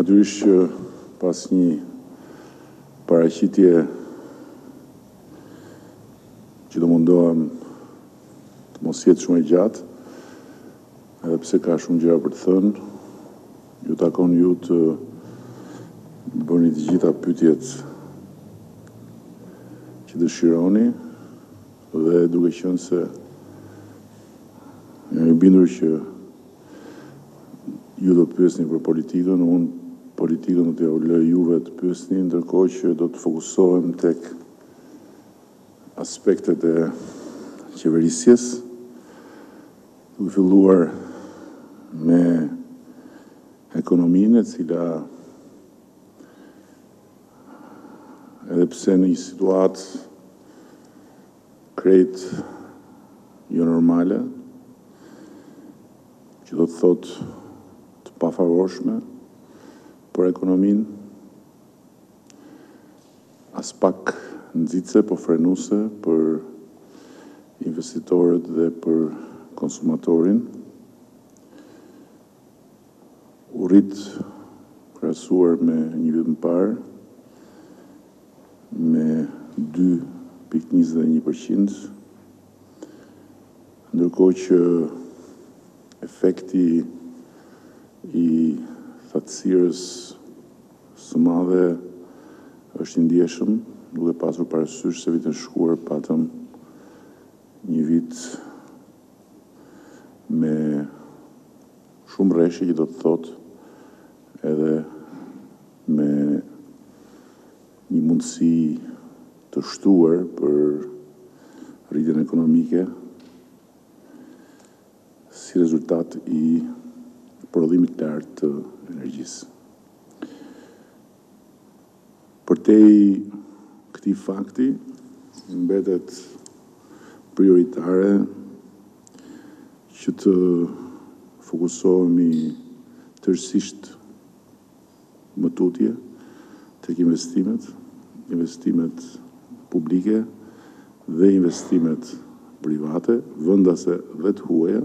Natyrisht që pas një paraqitje që do mundohem të mos jetë shumë e gjatë, edhe pse ka shumë gjëra për të thënë, ju takon ju të bëni të gjitha pyetjet që dëshironi dhe duke qenë se jam i bindur që ju do të pyesni për politikën, unë politikën do t'ja lë juve të pyesni, ndërkohë që do të fokusohem tek aspektet e qeverisjes, duke filluar me ekonominë, e cila edhe pse në një situatë krejt jo normale, që do të thotë të pafavorshme për ekonominë, as pak nxitse, po frenuese për investitorët dhe për konsumatorin. U rrit krahasuar me një vit më parë me 2,21%, ndërkohë që efekti i thatësirës së madhe është i ndjeshëm, duke pasur parasysh se vitin shkuar patëm një vit me shumë rreshe, që do të thotë edhe me një mundësi të shtuar për rritjen ekonomike si rezultat i prodhimit të lartë të energjisë. Përtej këtij fakti, mbetet prioritare që të fokusohemi tërësisht më tutje tek investimet publike dhe investimet private, vendase dhe të huaja,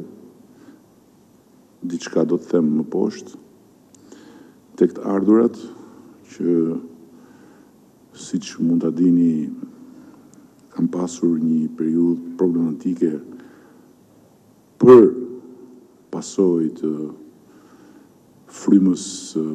diçka do të them më poshtë, tek të ardhurat që siç mund ta dini kam pasur një periudhë problematike për pasojë të frymës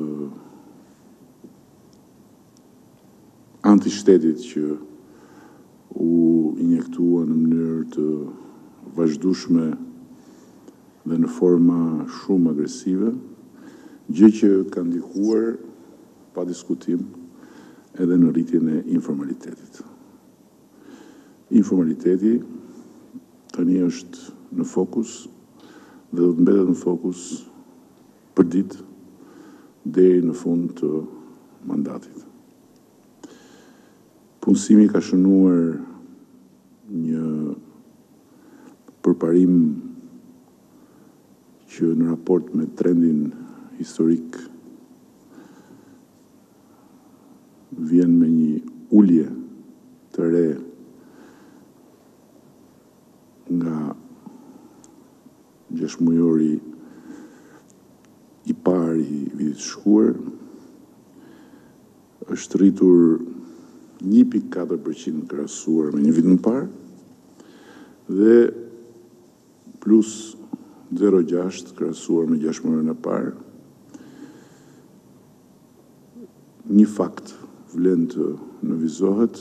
antishtetit që u injektua në mënyrë të vazhdueshme dhe në forma shumë agresive, gjë që ka ndikuar pa diskutim edhe në rritjen e informalitetit. Informaliteti tani është në fokus dhe do të mbetet në fokus për ditë deri në fund të mandatit. Punësimi ka shënuar një përparim që në raport me trendin historik vjen me një ulje të re nga 6 mujori i parë i vitit shkuar, është rritur 1,4% krahasuar me një vit më parë dhe plus 0,6 krahasuar me 6 muajin e parë. Një fakt vlen të nënvizohet,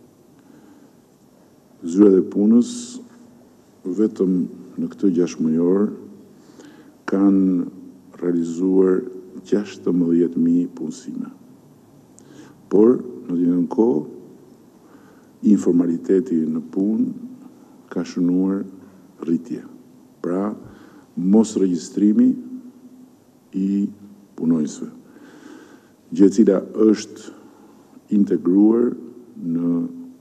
zyrat e punës vetëm në këtë 6 mujor kanë realizuar 16.000 punësime. Por, në të njëjtën kohë, informaliteti në punë ka shënuar rritje. Pra, mos regjistrimi i punonjësve, gjë e cila është integruar në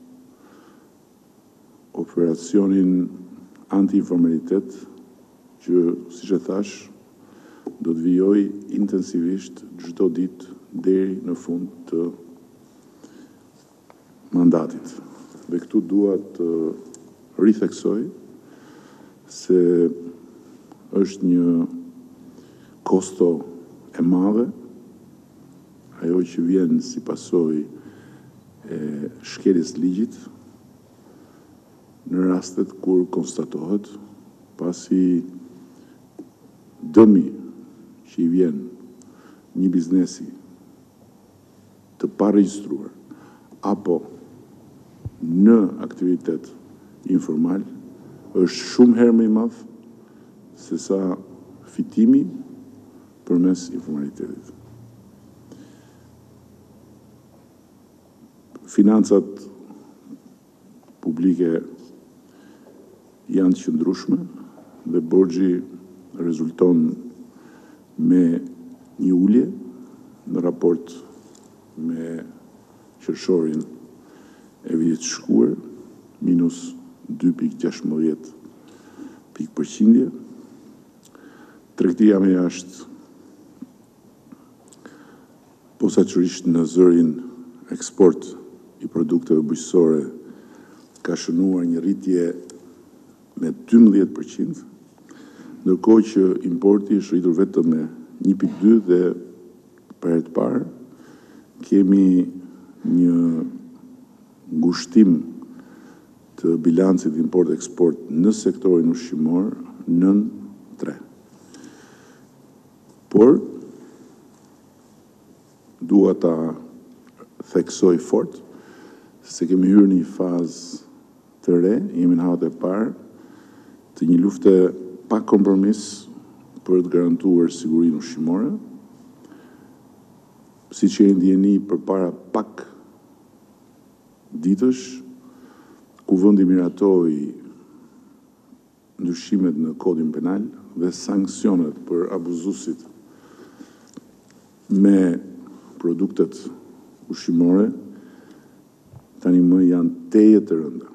operacionin anti-informalitet që, siç e thash, do të vijoj intensivisht çdo ditë deri në fund të mandatit. Dhe këtu dua të ritheksoj se është një kosto e madhe ajo që vjen si pasojë e shkeljes ligjit në rastet kur konstatohet pasi dëmi që i vjen një biznesi të paregjistruar apo në aktivitet informal është shumë herë më i madh se sa fitimi përmes informalitetit. Financat publike janë të qëndrueshme dhe borxhi rezulton me një ulje në raport me qershorin e vitit të shkuar, minus 2,16 pikë përqindje. Tregtia me jashtë posaçërisht në zërin eksport i produkteve bujqësore ka shënuar një rritje me 12%, ndërkohë që importi është rritur vetëm me 1,2 dhe për herë të parë kemi një ngushtim të bilancit import-eksport në sektorin ushqimor nën 3. Por, dua ta theksoj fort se kemi hyrë në një fazë të re, jemi në haut e parë të një lufte pa kompromis për të garantuar sigurinë ushqimore, siç e ndjeni përpara pak ditësh, ku vendi miratoi ndryshimet në kodin penal dhe sanksionet për abuzuesit me produktet ushqimore, tani më janë teje të rënda.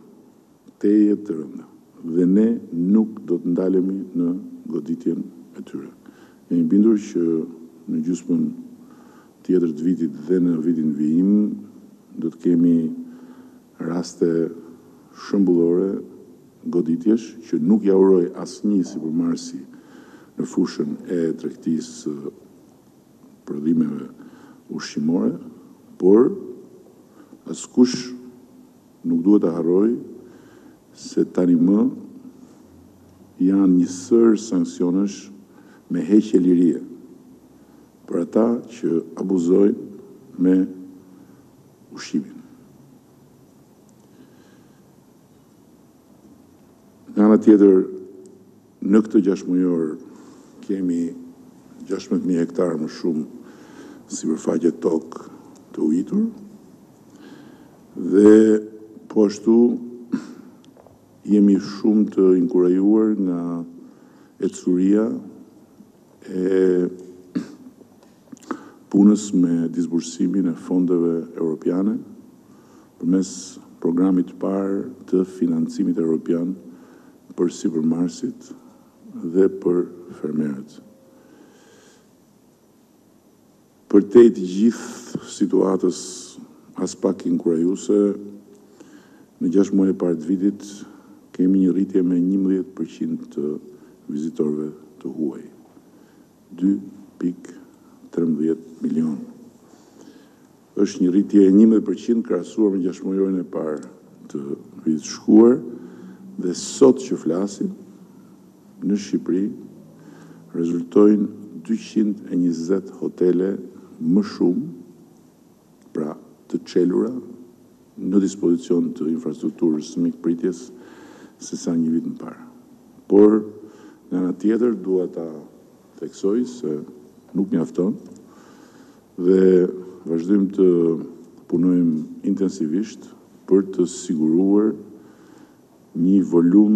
Dhe ne nuk do të ndalemi në goditjen e tyre. Jemi bindur që në gjysmën tjetër të vitit dhe në vitin vijim do të kemi raste shembullore goditjesh që nuk ja uroj asnjë sipërmarrësi në fushën e tregtisë prodhimeve ushqimore, por askush nuk duhet të harroj se tani më janë një sër sanksionesh me heqje lirie për ata që abuzojnë me ushqimin. Nga ana tjetër, në këtë 6 mujor kemi 16.000 hektar më shumë sipërfaqe tokë të ujitur dhe po ashtu jemi shumë të inkurajuar nga ecësuria e punës me disbursimin e fondeve europiane përmes programit të parë të financimit europian për sipërmarrësit dhe për fermerët. Për te të gjithë situatës as pak inkurajuese, në 6 muaj e parë të vitit kemi një rritje me 11% të vizitorëve të huaj. 2,13 milion. Është një rritje e 11% krahasuar me 6 muajin e parë të vitit të shkuar dhe sot që flasim në Shqipëri rezultojnë 220 hotele më shumë, pra të çelura në dispozicion të infrastrukturës mikpritjes se sa një vit më parë. Por, nga ana tjetër, dua ta theksoj se nuk mjafton dhe vazhdojmë të punojmë intensivisht për të siguruar një volum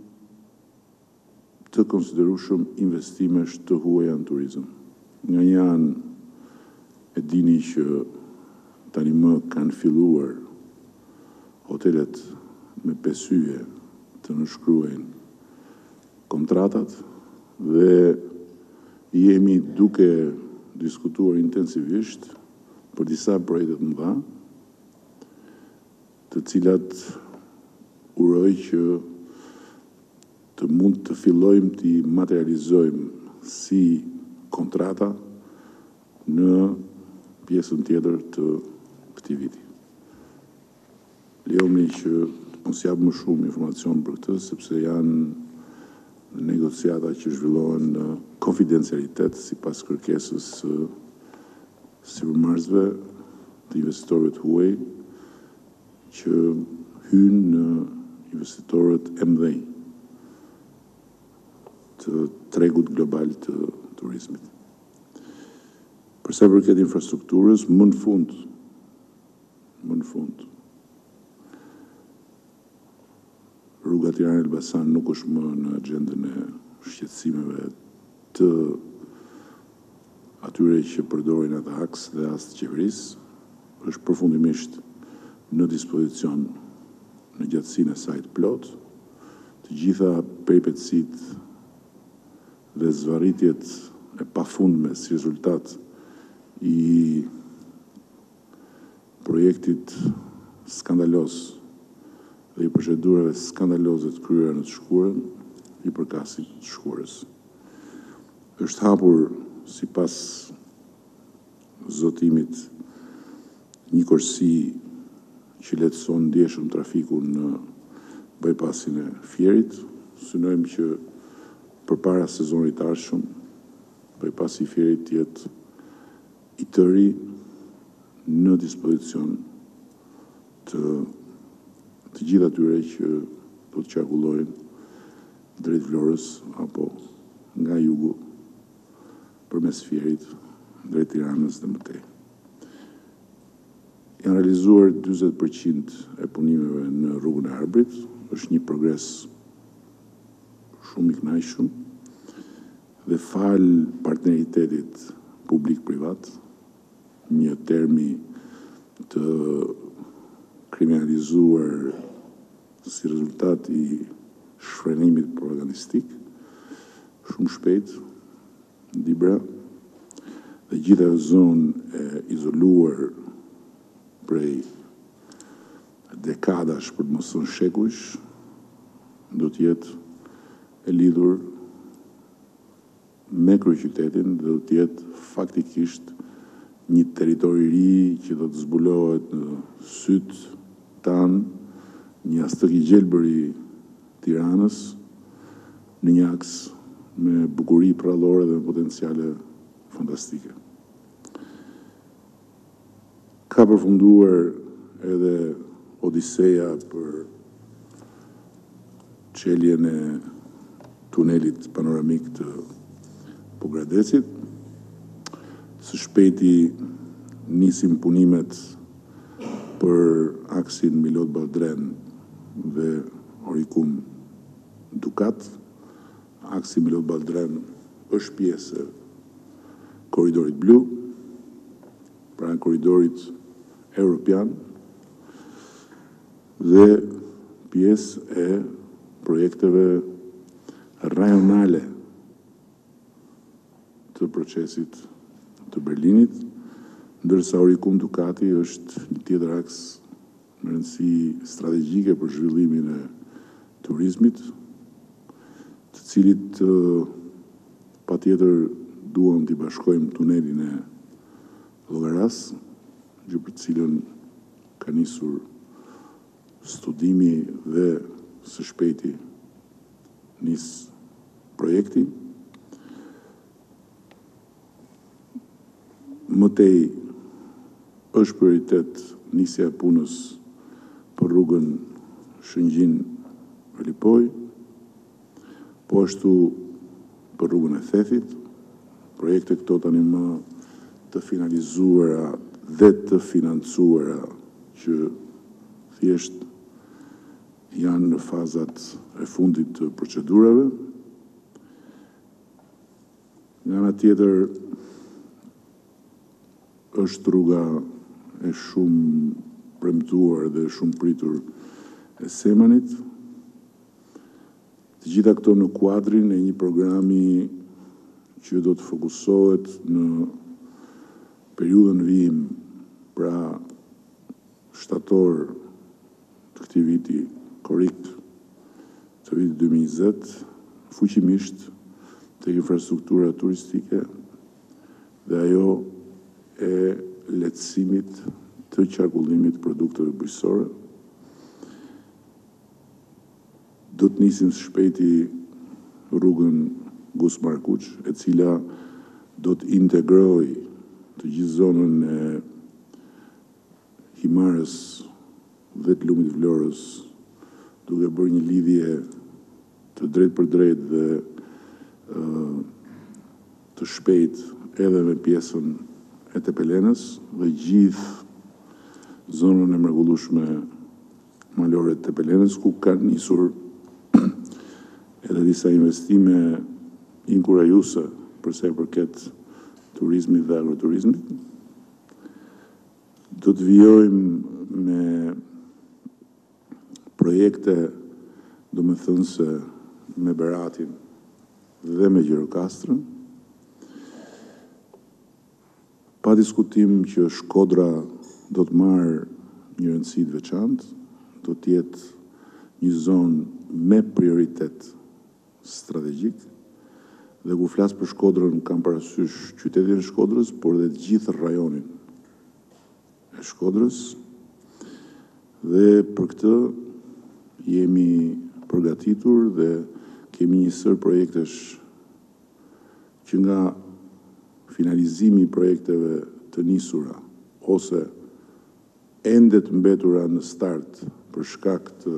të konsiderueshëm investimesh të huaja në turizëm. Nga një anë e dini që tani më kanë filluar hotelet me pesyje të nënshkruajnë kontratat dhe jemi duke diskutuar intensivisht për disa projekte të mëdha, të cilat uroj që të mund të fillojmë të materializojmë si kontrata në pjesën tjetër të këtij viti. Lejoni që mos jap më shumë informacion për këtë, sepse janë negociata që zhvillohen në konfidencialitet sipas kërkesës së sipërmarrësve të investitorëve të huaj që hynë në investitorët e mëdhenj të tregut global të turizmit. Për sa i përket infrastrukturës, më në fund, rruga Tiranë-Elbasan nuk është më në agjendën e shqetësimeve të atyre që përdorin atë aks dhe as të qeverisë, është përfundimisht në dispozicion në gjatësinë e saj të plot. Të gjitha peripetësitë dhe zvarritjet e pafundme si rezultat i projektit skandalos dhe i procedurave skandaloze të kryera në të shkurën, i përkasin të shkurës. Është hapur, sipas zotimit, një korsi që lehtëson ndjeshëm trafikun në bypassin e Fierit. Synojmë që përpara sezonit të ardhshëm, bypassi i Fierit të jetë i tëri në dispozicion të gjithë atyre që do të qarkullojnë drejt Vlorës apo nga jugu përmes Fierit drejt Tiranës dhe mëtej. Janë realizuar 40% e punimeve në rrugën e Arbrit, është një progres shumë i kënaqshëm dhe fal partneritetit publik-privat, një termi të kriminalizuar si rezultat i shfrenimit propagandistik, shumë shpejt, Dibra, dhe gjitha zonë e izoluar prej dekadash për të mos thënë shekujsh, do të jetë e lidhur me kryeqytetin dhe do të jetë faktikisht një territori i ri që do të zbulohet në syt tanë, një astëk i gjelbër i Tiranës, në një aks me bukuri prallore dhe potenciale fantastike. Ka përfunduar edhe odiseja për çeljen e tunelit panoramik të Pogradecit. Së shpejti nisin punimet për aksin Milot-Baldren dhe Orikum Dukat. Aksi Milot-Baldren është pjesë e korridorit blu, pra korridorit europian dhe pjesë e projekteve rajonale të procesit të Berlinit, ndërsa Orikum Dukati është një tjetër aks me rëndësi strategjike për zhvillimin e turizmit, të cilit patjetër duam t'i bashkojmë tunelin e Llogaras, gjë për cilën ka nisur studimi dhe së shpejti nis projekti. Mëtej është prioritet nisja e punës për rrugën Shëngjin-Valipoj, po ashtu për rrugën e Thethit, projekte këto tani më të finalizuara dhe të financuara që thjesht janë në fazat e fundit të procedurave. Nga ana tjetër është rruga e shumë premtuar dhe shumë pritur e Semanit. Të gjitha këto në kuadrin e një programi që do të fokusohet në periudhën vijim, pra shtator të këtij viti, korrik të vitit 2020, fuqimisht tek infrastruktura turistike dhe ajo e lehtësimit të qarkullimit të produkteve bujqësore. Do të nisim së shpejti rrugën Gus Markuq, e cila do të integroj të gjithë zonën e Himarës dhe të Lumit Vlorës, duke bërë një lidhje të drejt për drejt dhe të shpejt edhe me pjesën e Tepelenës dhe gjithë zonën e mrekullueshme malore të Tepelenës, ku kanë nisur edhe disa investime inkurajuese për sa i përket turizmit dhe agroturizmit. Do të vijojmë me projekte, do me thënë se me Beratin dhe me Gjirokastrën. Pa diskutim që Shkodra do të marrë një rëndësi të veçantë, do të jetë një zonë me prioritet strategjik, dhe kur flas për Shkodrën kam parasysh qytetin e Shkodrës, por dhe të gjithë rajonin e Shkodrës, dhe për këtë jemi përgatitur dhe kemi një sër projektesh që nga finalizimi i projekteve të nisura ose ende të mbetura në start për shkak të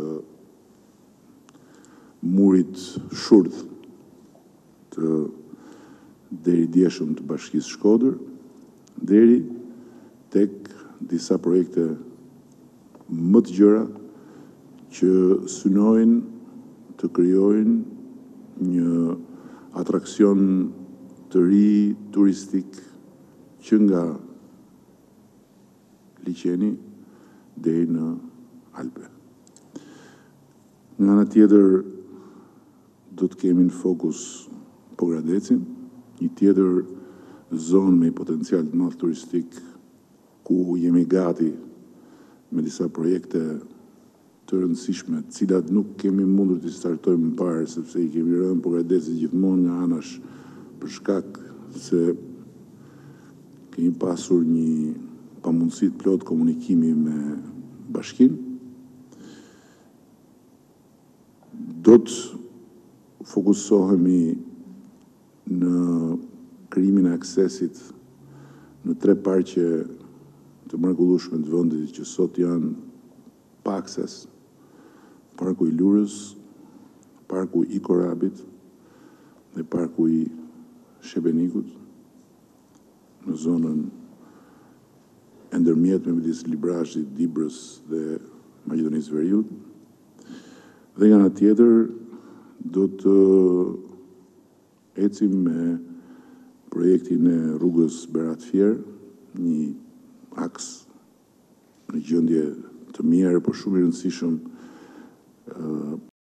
murit shurdh të deri djeshëm të Bashkisë Shkodër, deri tek disa projekte më të gjëra që synojnë të krijojnë një atraksion të ri turistik që nga liqeni deri në Alpe. Nga ana tjetër do të kemi në fokus Pogradecin, një tjetër zonë me potencial të madh turistik ku jemi gati me disa projekte të rëndësishme, të cilat nuk kemi mundur të startojmë më parë, sepse i kemi rënë Pogradecit gjithmonë nga anash për shkak se kemi pasur një pamundësi të plot komunikimi me bashkinë. Do të fokusohemi në krijimin e aksesit në 3 parqe të mrekullueshme të vendit që sot janë pa akses: Parku i Lurës, Parku i Korabit dhe Parku i Shebenikut, në zonën e ndërmjetme midis Librazhit, Dibrës dhe Maqedonisë Veriut. Dhe nga ana tjetër do të ecim me projektin e rrugës Berat-Fier, një aks në gjendje të mirë, por shumë i rëndësishëm